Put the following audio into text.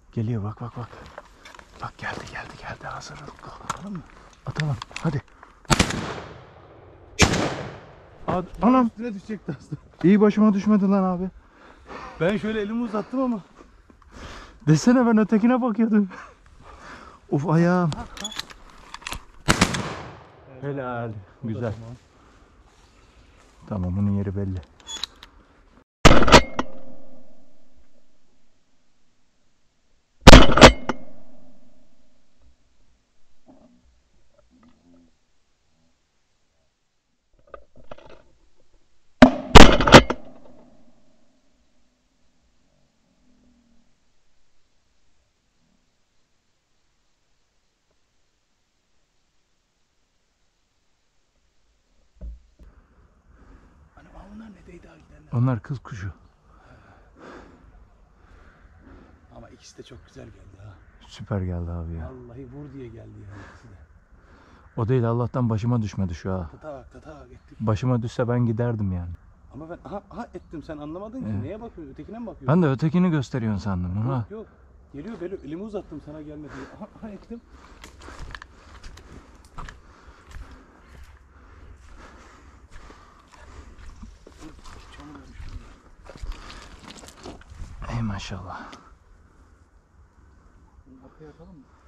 Geliyor bak bak bak. Bak geldi hazır. Atalım mı? Atalım hadi. Anam. Üstüne düşecekti aslında. İyi başıma düşmedi lan abi. Ben şöyle elimi uzattım ama. Desene ben ötekine bakıyordum. Of ayağım. Helal. Güzel. Tamam bunun yeri belli. Hani onlar ne değdi daha gidenler. Onlar kız kuşu. Ama ikisi de çok güzel geldi ha. Süper geldi abi ya. Vallahi vur diye geldi yani ikisi de. O değil Allah'tan başıma düşmedi şu ha. Tatak ettik. Başıma düşse ben giderdim yani. Ama ben aha ettim, sen anlamadın ki. Evet. Neye bakıyorsun? Ötekine mi bakıyorsun? Ben de ötekini gösteriyorsun sandım ama. Yok. Geliyor böyle, elimi uzattım sana gelmedi diye. Aha ettim. Ey maşallah. Arkaya atalım mı?